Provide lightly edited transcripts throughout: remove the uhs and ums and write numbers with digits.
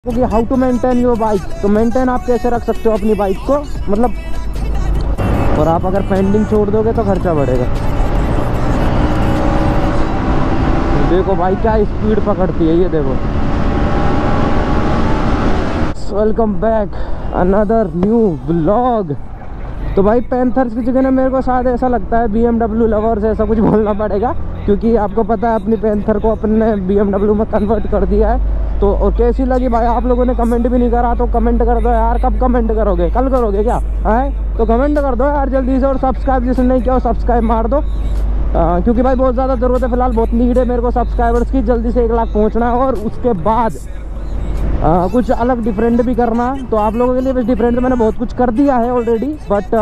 कि how to maintain your bike. तो maintain आप कैसे रख सकते हो अपनी बाइक को, मतलब, और आप अगर पेंडिंग छोड़ दोगे तो खर्चा बढ़ेगा। देखो भाई क्या स्पीड पकड़ती है ये, देखो। Welcome back another new vlog. तो भाई पैंथर्स की जगह ना मेरे को शायद ऐसा लगता है BMW लवर्स ऐसा कुछ बोलना पड़ेगा, क्योंकि आपको पता है अपनी पैंथर को अपने BMW में कन्वर्ट कर दिया है। तो और कैसी लगी भाई, आप लोगों ने कमेंट भी नहीं करा तो कमेंट कर दो यार। कब कमेंट करोगे, कल करोगे क्या है? तो कमेंट कर दो यार जल्दी से, और सब्सक्राइब जिसने नहीं किया सब्सक्राइब मार दो, क्योंकि भाई बहुत ज़्यादा ज़रूरत है। फिलहाल बहुत नीड है मेरे को सब्सक्राइबर्स की, जल्दी से 1 लाख पहुँचना है। और उसके बाद कुछ अलग डिफरेंट भी करना। तो आप लोगों के लिए बस डिफरेंट मैंने बहुत कुछ कर दिया है ऑलरेडी, बट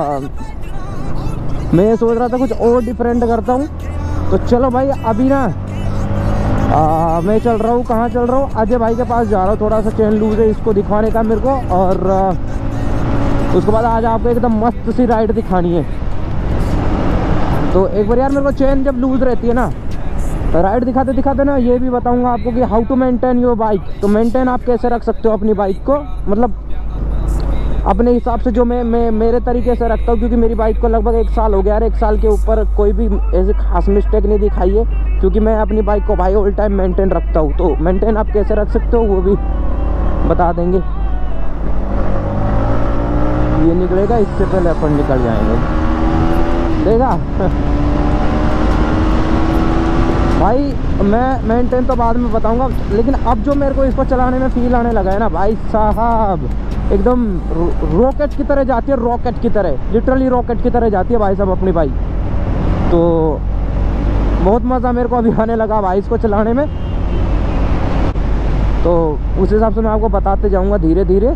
मैं सोच रहा था कुछ और डिफरेंट करता हूँ। तो चलो भाई अभी ना मैं चल रहा हूँ, कहाँ चल रहा हूँ, अजय भाई के पास जा रहा हूँ। थोड़ा सा चेन लूज है, इसको दिखवाने का मेरे को। और उसके बाद आज आपको एकदम मस्त सी राइड दिखानी है। तो एक बार यार मेरे को चेन जब लूज रहती है ना, राइड दिखाते दिखाते ना ये भी बताऊंगा आपको कि how to maintain your bike. तो मेंटेन आप कैसे रख सकते हो अपनी बाइक को, मतलब अपने हिसाब से, जो मैं मेरे तरीके से रखता हूँ। क्योंकि मेरी बाइक को लगभग 1 साल हो गया यार, 1 साल के ऊपर कोई भी ऐसी खास मिस्टेक नहीं दिखाई है, क्योंकि मैं अपनी बाइक को भाई ऑल टाइम मेंटेन रखता हूँ। तो मेंटेन आप कैसे रख सकते हो वो भी बता देंगे। ये निकलेगा, इससे पहले अपन निकल जाएंगे, देगा भाई। मैं मेंटेन तो बाद में बताऊंगा, लेकिन अब जो मेरे को इसको चलाने में फील आने लगा है ना भाई साहब, एकदम रॉकेट की तरह जाती है, रॉकेट की तरह, लिटरली रॉकेट की तरह जाती है भाई साहब अपनी बाइक। तो बहुत मज़ा मेरे को अभी आने लगा भाई इसको चलाने में। तो उस हिसाब से मैं आपको बताते जाऊंगा धीरे धीरे।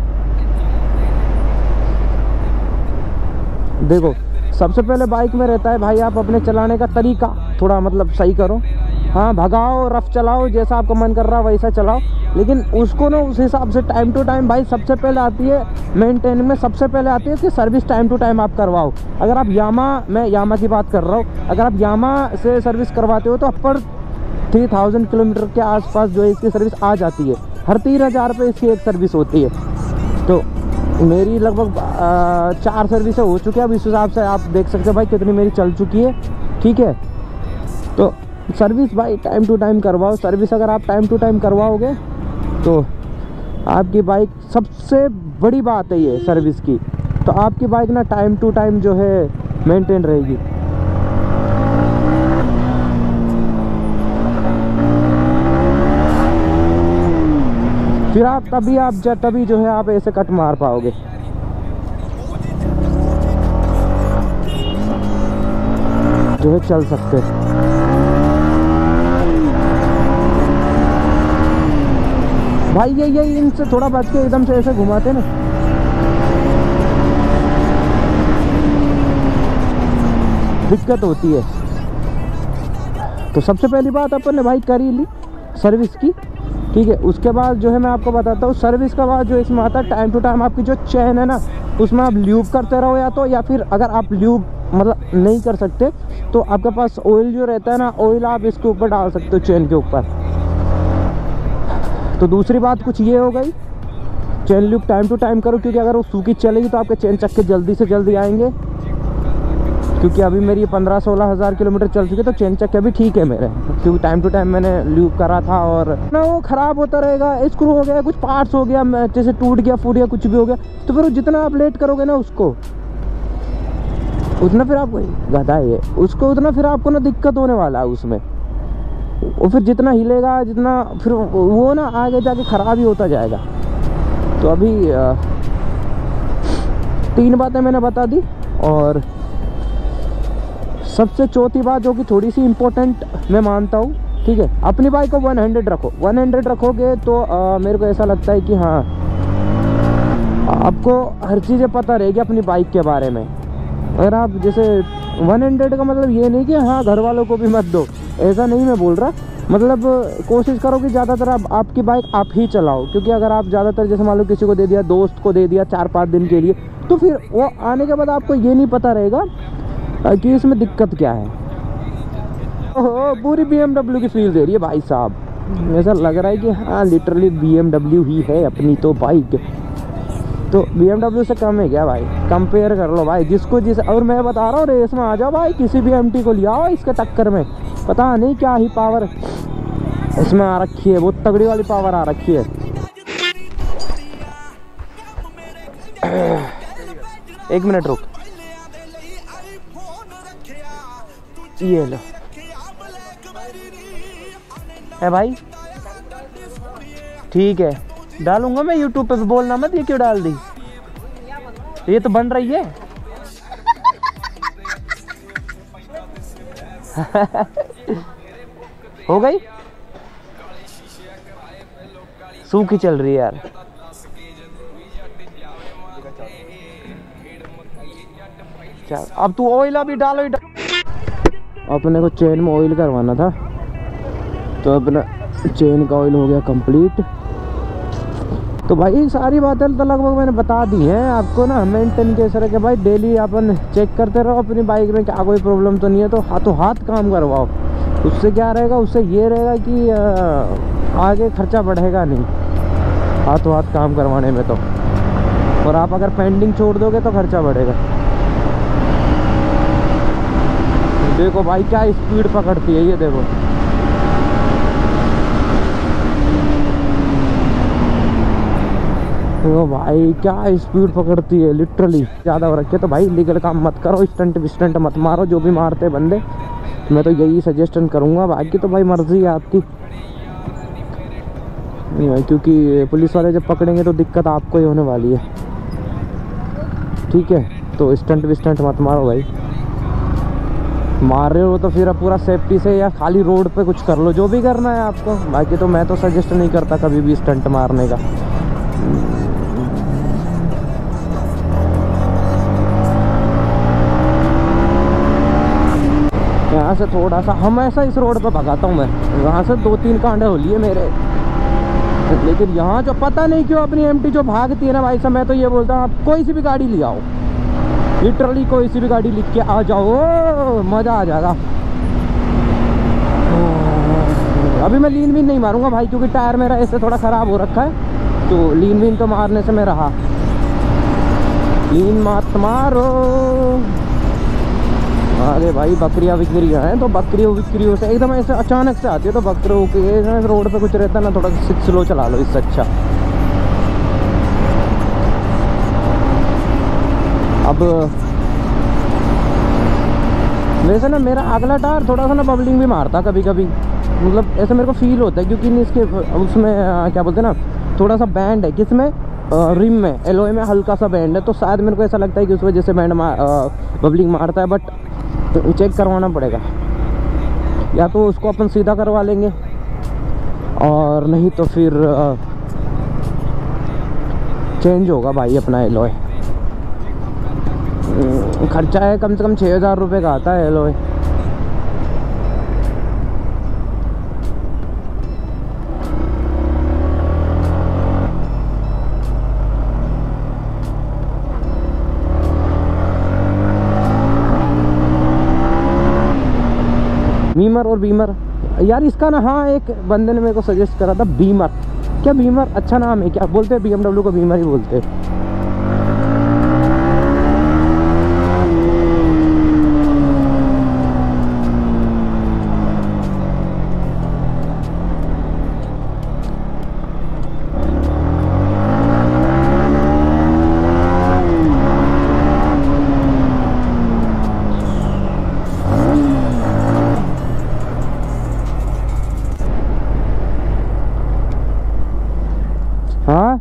देखो सबसे पहले बाइक में रहता है भाई आप अपने चलाने का तरीका थोड़ा मतलब सही करो। हाँ भगाओ, रफ चलाओ, जैसा आपको मन कर रहा है वैसा चलाओ, लेकिन उसको ना उस हिसाब से टाइम टू टाइम भाई सबसे पहले आती है मेंटेन में, सबसे पहले आती है कि सर्विस टाइम टू टाइम आप करवाओ। अगर आप मैं यामा की बात कर रहा हूँ, अगर आप यामा से सर्विस करवाते हो तो पर 3000 किलोमीटर के आसपास जो है इसकी सर्विस आ जाती है। हर 3000 रुपये इसकी एक सर्विस होती है। तो मेरी लगभग 4 सर्विसें हो चुकी है। अब इस हिसाब से आप देख सकते हो भाई कितनी मेरी चल चुकी है, ठीक है। तो सर्विस भाई टाइम टू टाइम करवाओ। सर्विस अगर आप टाइम टू टाइम करवाओगे तो आपकी बाइक, सबसे बड़ी बात है ये सर्विस की, तो आपकी बाइक ना टाइम टू टाइम जो है मेंटेन रहेगी। फिर आप तभी जो है आप ऐसे कट मार पाओगे। जो है चल सकते हैं भाई। ये इनसे थोड़ा बच के एकदम से ऐसे घुमाते ना, दिक्कत होती है। तो सबसे पहली बात अपन ने भाई कर ही ली सर्विस की, ठीक है। उसके बाद जो है मैं आपको बताता हूँ, सर्विस का बाद जो इसमें आता है टाइम टू टाइम आपकी जो चेन है ना उसमें आप ल्यूब करते रहो, या फिर अगर आप ल्यूब मतलब नहीं कर सकते तो आपके पास ऑयल जो रहता है ना, ऑयल आप इसके ऊपर डाल सकते हो चेन के ऊपर। तो दूसरी बात कुछ ये हो गई, chain lube time to time करो, क्योंकि अगर वो सूखी चलेगी तो आपके चेन चक्के जल्दी से जल्दी आएंगे। क्योंकि अभी मेरी 15-16 हज़ार किलोमीटर चल चुकी है, तो चेन चक्के अभी ठीक है मेरे, क्योंकि टाइम टू टाइम मैंने ल्यूब करा था। और ना वो ख़राब होता रहेगा, स्क्रू हो गया, कुछ पार्ट्स हो गया, जैसे टूट गया, फूट गया, कुछ भी हो गया, तो फिर जितना आप लेट करोगे ना उसको, उतना फिर आप गधा है उसको, उतना फिर आपको ना दिक्कत होने वाला है उसमें। वो फिर जितना हिलेगा, जितना फिर वो ना आगे जाके ख़राब ही होता जाएगा। तो अभी 3 बातें मैंने बता दी। और सबसे चौथी बात जो कि थोड़ी सी इम्पोर्टेंट मैं मानता हूँ, ठीक है, अपनी बाइक को 100 रखो। 100 रखोगे तो मेरे को ऐसा लगता है कि हाँ आपको हर चीज़ें पता रहेगी अपनी बाइक के बारे में। अगर आप जैसे 100 का मतलब ये नहीं कि हाँ घर वालों को भी मत दो, ऐसा नहीं मैं बोल रहा। मतलब कोशिश करो कि ज़्यादातर आपकी बाइक आप ही चलाओ, क्योंकि अगर आप ज़्यादातर जैसे मान लो किसी को दे दिया, दोस्त को दे दिया 4-5 दिन के लिए, तो फिर वो आने के बाद आपको ये नहीं पता रहेगा कि इसमें दिक्कत क्या है। ओहो पूरी BMW की फील दे रही है भाई साहब, ऐसा लग रहा है कि हाँ लिटरली BMW ही है अपनी तो बाइक। तो BMW से कम है क्या भाई? कंपेयर कर लो भाई जिसको जिस। और मैं बता रहा हूँ रेस में आ जाओ भाई, किसी भी MT को ले आओ इसके टक्कर में, पता नहीं क्या ही पावर इसमें आ रखी है, बहुत तगड़ी वाली पावर आ रखी है। एक मिनट रुक, ये लो है भाई, ठीक है डालूंगा मैं YouTube पे, बोलना मत ये क्यों डाल दी, ये तो बन रही है। हो गई, सूखी चल रही है यार। चल अब तू ऑयल अभी डालो ही अपने को चेन में ऑयल करवाना था, तो अपना चेन का ऑयल हो गया कंप्लीट। तो भाई सारी बातें तो लगभग मैंने बता दी हैं आपको ना। मेंटेन कैसे रखे भाई, डेली अपन चेक करते रहो अपनी बाइक में क्या कोई प्रॉब्लम तो नहीं है, तो हाथों हाथ काम करवाओ। उससे क्या रहेगा, उससे ये रहेगा कि आगे खर्चा बढ़ेगा नहीं हाथों हाथ काम करवाने में तो। और आप अगर पेंडिंग छोड़ दोगे तो खर्चा बढ़ेगा। देखो भाई क्या स्पीड पकड़ती है ये, देखो तो भाई क्या स्पीड पकड़ती है लिटरली। ज़्यादा हो रखे तो भाई लीगल काम मत करो, स्टंट मत मारो, जो भी मारते बंदे। मैं तो यही सजेशन करूँगा, बाकी तो भाई मर्जी है आपकी, क्योंकि पुलिस वाले जब पकड़ेंगे तो दिक्कत आपको ही होने वाली है। ठीक है, तो स्टंट मत मारो भाई, मार रहे हो तो फिर पूरा सेफ्टी से या खाली रोड पे कुछ कर लो, जो भी करना है आपको। बाकी तो मैं तो सजेस्ट नहीं करता कभी भी स्टंट मारने का। यहाँ से थोड़ा सा हम ऐसा इस रोड पे भगाता हूँ मैं, वहाँ से 2-3 कांडे हो लिए मेरे। लेकिन यहाँ जो पता नहीं क्यों अपनी MT जो भागती है ना भाई साहब, मैं तो ये बोलता हूँ आप कोई सी भी गाड़ी ले आओ, लिटरली कोई सी भी गाड़ी लिख के आ जाओ, मज़ा आ जाएगा। अभी मैं लीन वीन नहीं मारूंगा भाई, क्योंकि टायर मेरा ऐसे थोड़ा ख़राब हो रखा है, तो लीन वीन तो मारने से मैं रहा। लीन मत मारो। अरे भाई बकरियाँ विक्रियाँ हैं, तो बकरियों से एकदम ऐसे अचानक से आती है, तो बकरियों के रोड पे कुछ रहता है ना, थोड़ा स्लो चला लो इससे अच्छा। अब वैसे ना मेरा अगला टायर थोड़ा सा ना बबलिंग भी मारता कभी कभी, मतलब ऐसे मेरे को फील होता है, क्योंकि इसके उसमें क्या बोलते हैं ना, थोड़ा सा बैंड है किसमें, रिम में, एलॉय में हल्का सा बैंड है, तो शायद मेरे को ऐसा लगता है कि उस वजह से बैंड बबलिंग मारता है। बट चेक करवाना पड़ेगा, या तो उसको अपन सीधा करवा लेंगे, और नहीं तो फिर चेंज होगा भाई अपना एलॉय। खर्चा है कम से कम 6000 रुपये का आता है एलॉय। बीमर और बीमर यार, इसका ना हाँ एक बंदे ने मेरे को सजेस्ट करा था बीमर। क्या बीमर अच्छा नाम है क्या? बोलते हैं BMW को बीमर ही बोलते हैं। हाँ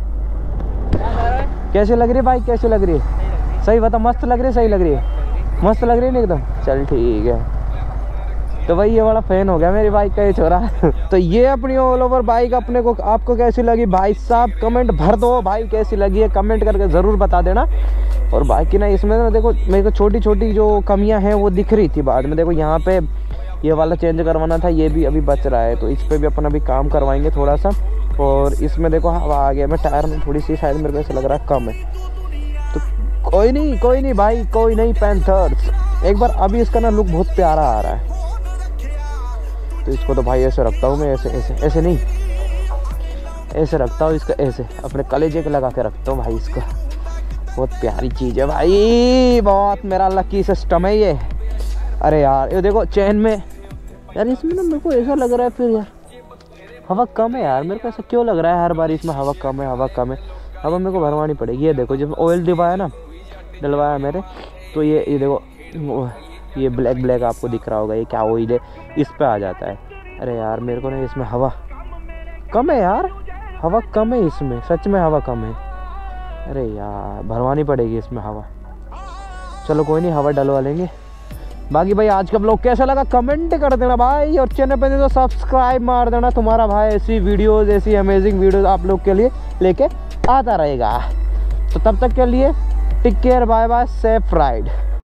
कैसे लग रही है बाइक, कैसे लग रही है? सही बता, मस्त लग रही है, सही लग रही है, मस्त लग रही है ना एकदम। चल ठीक है, तो भाई ये वाला फैन हो गया मेरी बाइक का ये छोरा। तो ये अपनी ऑल ओवर बाइक अपने को, आपको कैसी लगी भाई साहब? कमेंट भर दो भाई, कैसी लगी है कमेंट करके ज़रूर बता देना। और बाकी ना इसमें ना देखो मेरे को छोटी छोटी जो कमियां हैं वो दिख रही थी बाद में। देखो यहाँ पे ये वाला चेंज करवाना था, ये भी अभी बच रहा है, तो इस पर भी अपन अभी काम करवाएंगे थोड़ा सा। और इसमें देखो हवा आ गया, मैं टायर में थोड़ी सी शायद मेरे को ऐसा लग रहा है कम है, तो कोई नहीं भाई, कोई नहीं पैंथर्स। एक बार अभी इसका ना लुक बहुत प्यारा आ रहा है, तो इसको तो भाई ऐसे रखता हूँ मैं, ऐसे ऐसे ऐसे नहीं, ऐसे रखता हूँ इसका, ऐसे अपने कलेजे के लगा के रखता हूँ भाई इसका। बहुत प्यारी चीज़ है भाई, बहुत मेरा लकी सिस्टम है ये। अरे यार ये देखो चैन में यार, इसमें ना मेरे को ऐसा लग रहा है फिर यार हवा कम है यार, मेरे को ऐसा क्यों लग रहा है हर बार इसमें हवा कम है, हवा कम है। हवा मेरे को भरवानी पड़ेगी। ये देखो जब ऑयल डलवाया मेरे, तो ये देखो ये ब्लैक ब्लैक आपको दिख रहा होगा, ये क्या ऑयल है, इस पे आ जाता है। अरे यार मेरे को ना इसमें हवा कम है यार, हवा कम है इसमें, सच में हवा कम है। अरे यार भरवानी पड़ेगी इसमें हवा। चलो कोई नहीं, हवा डलवा लेंगे। बाकी भाई आज का ब्लॉग कैसा लगा कमेंट कर देना भाई, और चैनल पे तो सब्सक्राइब मार देना। तुम्हारा भाई ऐसी वीडियोस, ऐसी अमेजिंग वीडियोस आप लोग के लिए लेके आता रहेगा। तो तब तक के लिए take care, bye bye, safe ride.